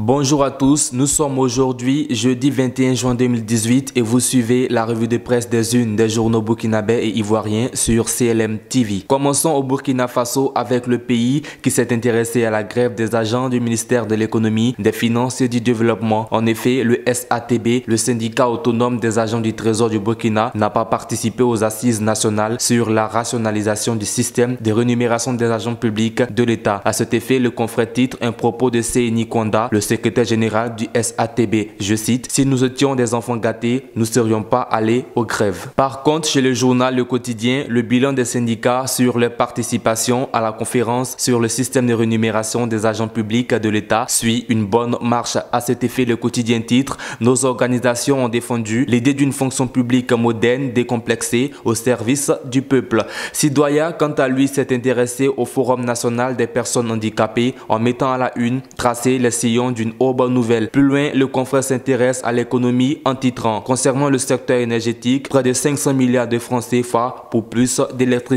Bonjour à tous, nous sommes aujourd'hui jeudi 21 juin 2018 et vous suivez la revue de presse des unes des journaux burkinabés et ivoiriens sur CLM TV. Commençons au Burkina Faso avec le pays qui s'est intéressé à la grève des agents du ministère de l'économie, des finances et du développement. En effet, le SATB, le syndicat autonome des agents du trésor du Burkina, n'a pas participé aux assises nationales sur la rationalisation du système de rémunération des agents publics de l'État. À cet effet, le confrère titre un propos de Seyni Kwanda, le secrétaire général du SATB. Je cite: « Si nous étions des enfants gâtés, nous ne serions pas allés aux grèves. » Par contre, chez le journal Le Quotidien, le bilan des syndicats sur leur participation à la conférence sur le système de rémunération des agents publics de l'État suit une bonne marche. À cet effet, Le Quotidien titre: « Nos organisations ont défendu l'idée d'une fonction publique moderne, décomplexée, au service du peuple. » Sidoya, quant à lui, s'est intéressé au Forum national des personnes handicapées en mettant à la une tracé les sillons d'une bonne nouvelle. Plus loin, le confrère s'intéresse à l'économie en titrant: « Concernant le secteur énergétique, près de 500 milliards de francs CFA pour plus d'électricité. »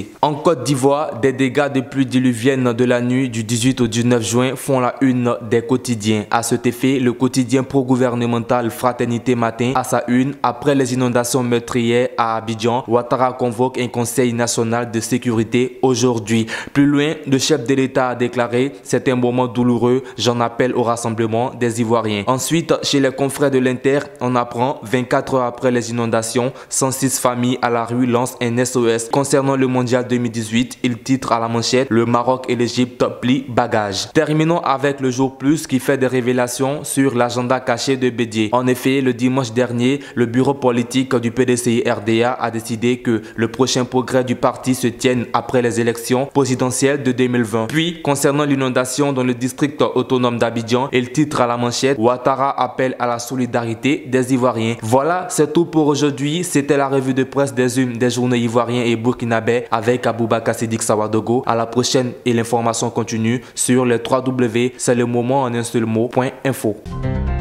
En Côte d'Ivoire, des dégâts de pluie diluvienne de la nuit du 18 au 19 juin font la une des quotidiens. À cet effet, le quotidien pro-gouvernemental Fraternité Matin à sa une: après les inondations meurtrières à Abidjan, Ouattara convoque un conseil national de sécurité aujourd'hui. Plus loin, le chef de l'État a déclaré: « C'est un moment douloureux, j'en appelle au rassemblement des Ivoiriens. » Ensuite, chez les confrères de l'Inter, on apprend 24 heures après les inondations, 106 familles à la rue lancent un SOS. Concernant le mondial 2018, il titre à la manchette: « Le Maroc et l'Égypte plient bagages. » Terminons avec le Jour Plus qui fait des révélations sur l'agenda caché de Bédié. En effet, le dimanche dernier, le bureau politique du PDCI-RDA a décidé que le prochain congrès du parti se tienne après les élections présidentielles de 2020. Puis, concernant l'inondation dans le district autonome d'Abidjan, il titre à la manchette: « Ouattara appelle à la solidarité des Ivoiriens. » Voilà, c'est tout pour aujourd'hui. C'était la revue de presse des unes des journaux ivoiriens et burkinabés avec Aboubakar Siddiq Sawadogo. À la prochaine et l'information continue sur le www.c'est le moment en un seul mot.info.